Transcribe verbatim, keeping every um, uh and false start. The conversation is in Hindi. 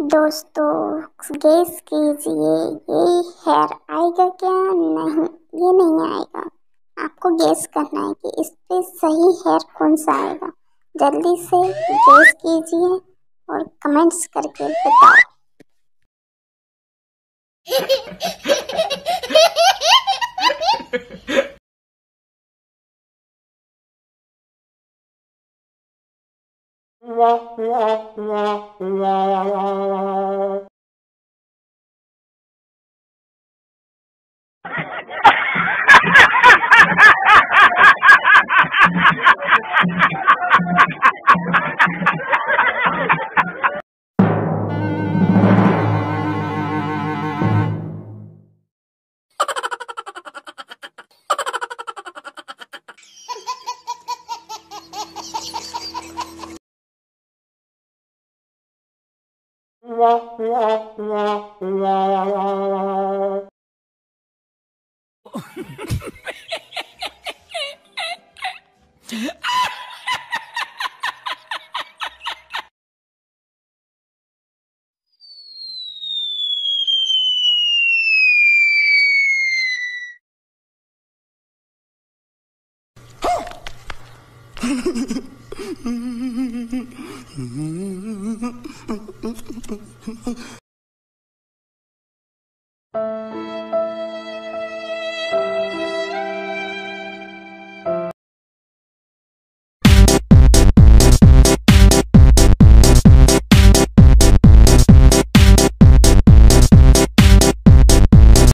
दोस्तों गेस कीजिए ये हेयर आएगा क्या? नहीं, ये नहीं आएगा। आपको गेस करना है कि इस पे सही हेयर कौन सा आएगा। जल्दी से गेस कीजिए और कमेंट्स करके बताओ।